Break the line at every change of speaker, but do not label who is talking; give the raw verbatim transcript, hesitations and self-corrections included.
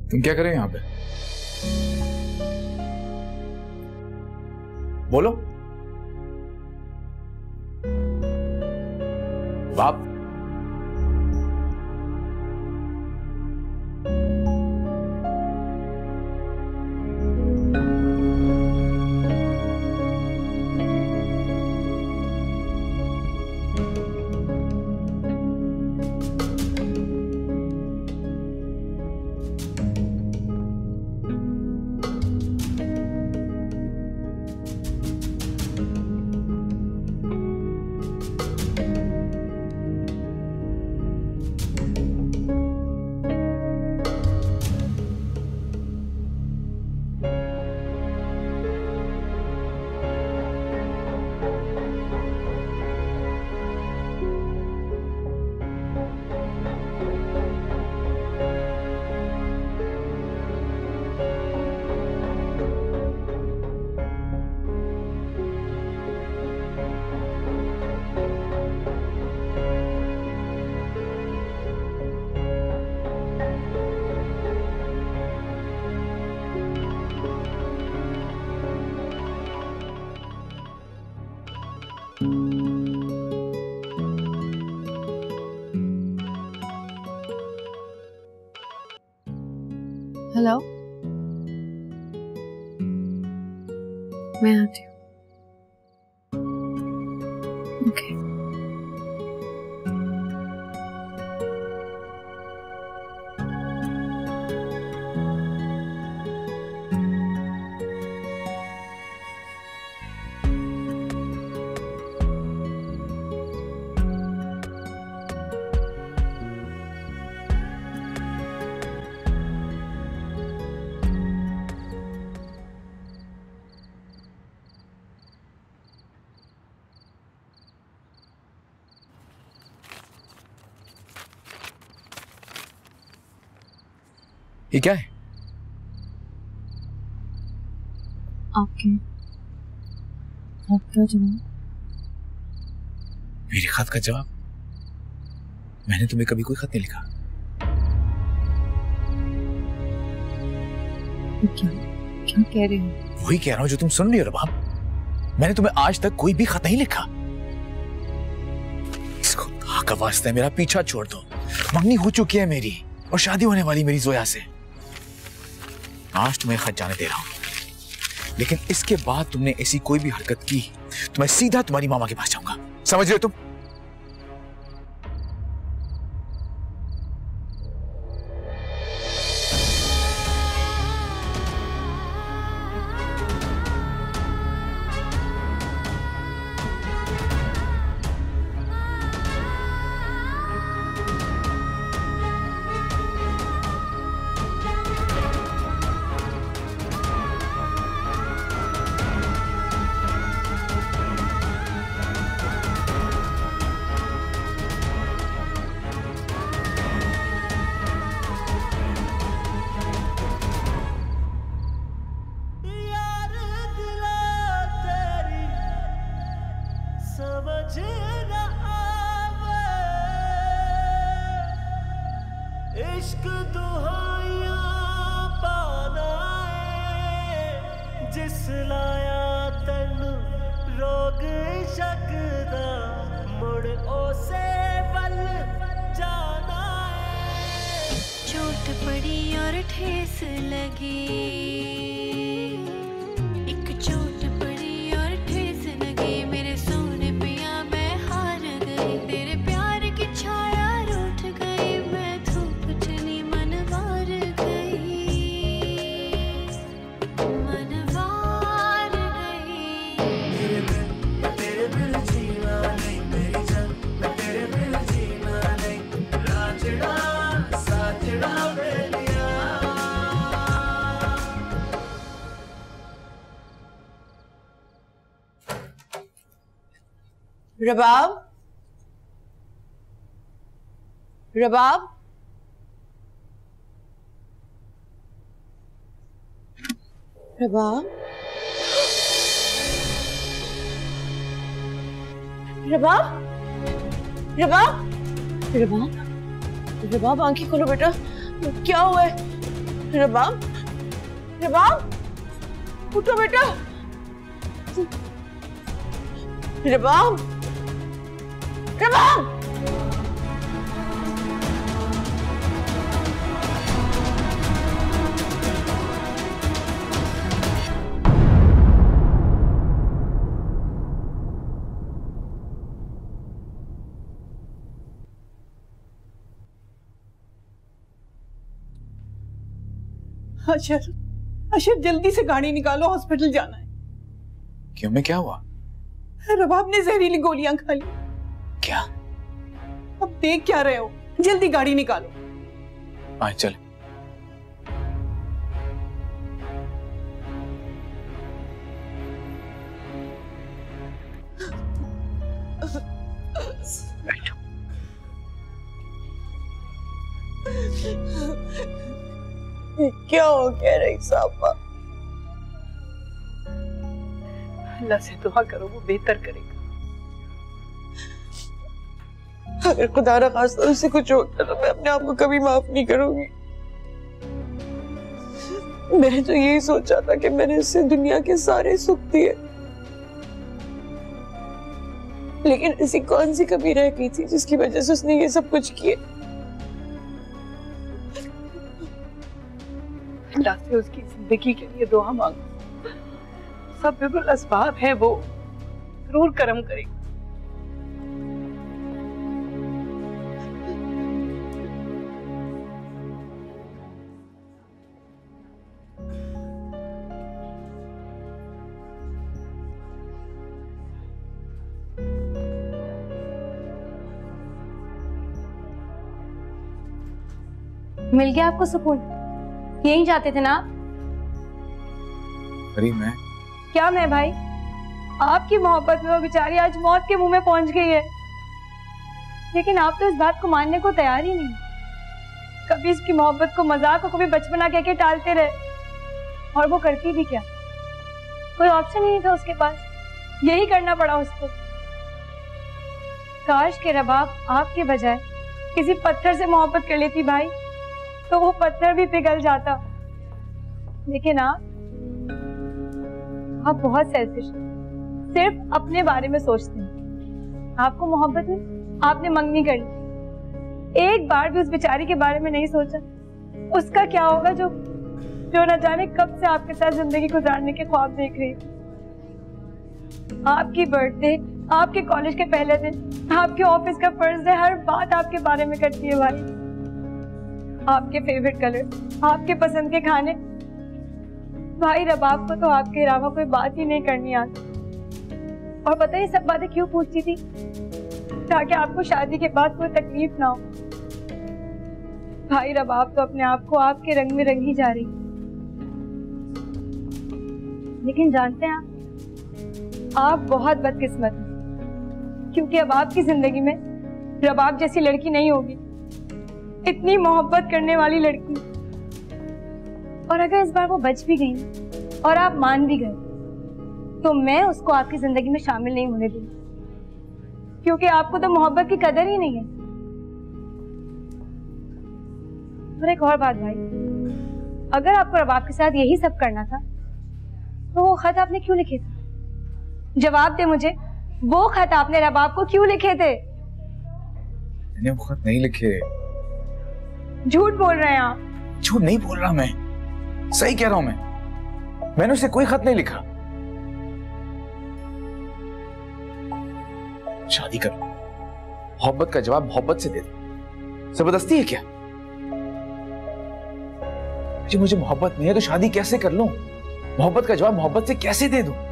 तुम क्या कर रहे हो यहाँ पे? बोलो। बाप
हेलो, मैं आती हूँ। ओके।
ये क्या है?
आपके खत का जवाब।
मेरे खत का जवाब? मैंने तुम्हें कभी कोई खत नहीं लिखा।
क्या क्या कह रहे हो?
वही कह रहा हूं जो तुम सुन रही हो रबाब। मैंने तुम्हें आज तक कोई भी खत नहीं लिखा। इसको खुदा का वास्ता है, मेरा पीछा छोड़ दो। मंगनी हो चुकी है मेरी और शादी होने वाली मेरी जोया से। आज तुम्हें खत जाने दे रहा हूं, लेकिन इसके बाद तुमने ऐसी कोई भी हरकत की तो मैं सीधा तुम्हारी मामा के पास जाऊंगा। समझ रहे हो तुम?
इश्क दुहाइयां पाना है जिस लाया तैनू रोग इश्क दा मुड़ ओसे वल जाना है।
चोट पड़ी और ठेस लगी, एक चोट पड़ी और ठेस लगी। मेरे सोने पिया मैं हार गई, तेरे प्यार की छाया रूठ गई। मैं धूप चली मनवार गई, मनवार गई।
तेरे बिन तेरे बिन जीना नहीं मेरी जान, तेरे बिन जीना नहीं। राजड़ा साजड़ा बेलिया।
रबाब, रबाब, रबाब, रबाब, रबाब, रबाब, रबाब आंखें खोलो बेटा। क्या हुआ है? रबाब, रबाब, उठो बेटा। रबाब, रबाब।
अशर, अशर जल्दी से गाड़ी निकालो, हॉस्पिटल जाना है।
क्यों, में क्या हुआ?
रबाब ने जहरीली गोलियां खा ली।
क्या?
अब देख क्या रहे हो, जल्दी गाड़ी निकालो।
आए चल। बैठो।
क्या हो गया रईस साहबा?
अल्लाह से दुआ करो, वो बेहतर करेगा।
अगर खुदा न खास्ता उससे कुछ होता तो मैं अपने आप को कभी माफ नहीं करूंगी। मैंने तो यही सोचा था कि मैंने उससे दुनिया के सारे सुख दिए, लेकिन ऐसी कौन सी कमी रह गई थी जिसकी वजह से उसने ये सब कुछ किए।
अल्लाह से उसकी जिंदगी के लिए दुआ मांगो। सब बिल्कुल असबाब है, वो जरूर करम करेगा।
मिल गया आपको सुकून? यहीं जाते थे ना आप?
अरे मैं
क्या मैं भाई, आपकी मोहब्बत में वो बेचारी आज मौत के मुंह में पहुंच गई है, लेकिन आप तो इस बात को मानने को तैयार ही नहीं। कभी इसकी मोहब्बत को मजाक और कभी बचपना कह के टालते रहे, और वो करती भी क्या? कोई ऑप्शन ही नहीं था उसके पास, यही करना पड़ा उसको। काश के रबाब आपके बजाय किसी पत्थर से मोहब्बत कर लेती भाई, तो वो पत्थर भी पिघल जाता। लेकिन आप आप बहुत सेल्फिश, सिर्फ अपने बारे में सोचते हैं। आपको मोहब्बत में आपने मंगनी कर ली, एक बार भी उस बेचारी के बारे में नहीं सोचा। उसका क्या होगा जो जो न जाने कब से आपके साथ जिंदगी गुजारने के ख्वाब देख रही थी। आपकी बर्थडे, आपके कॉलेज के पहले दिन, आपके ऑफिस का फर्स्ट डे, हर बात आपके बारे में करती है भाई। आपके फेवरेट कलर, आपके पसंद के खाने। भाई रबाब को तो आपके अलावा कोई बात ही नहीं करनी आती। और पता है ये सब बातें क्यों पूछती थी? ताकि आपको शादी के बाद कोई तकलीफ ना हो। भाई रबाब तो अपने आप को आपके रंग में रंगी जा रही। लेकिन जानते हैं आप, आप बहुत बदकिस्मत हैं, क्योंकि अब आपकी जिंदगी में रबाब जैसी लड़की नहीं होगी, इतनी मोहब्बत करने वाली लड़की। और अगर इस बार वो बच भी गई और आप मान भी गए, तो मैं उसको आपकी जिंदगी में शामिल नहीं होने दूंगी, क्योंकि आपको तो मोहब्बत की कदर ही नहीं है। और एक और बात भाई, अगर आपको रबाब के साथ यही सब करना था, तो वो खत आपने क्यों लिखे थे? जवाब दे मुझे, वो खत आपने रबाब को क्यों लिखे थे?
मैंने वो खत नहीं लिखे।
झूठ बोल रहे हैं आप।
झूठ नहीं बोल रहा मैं, सही कह रहा हूं मैं। मैंने उसे कोई खत नहीं लिखा। शादी कर, मोहब्बत का जवाब मोहब्बत से दे दो। जबरदस्ती है क्या? मुझे मुझे मोहब्बत नहीं है तो शादी कैसे कर लूं? मोहब्बत का जवाब मोहब्बत से कैसे दे दूं?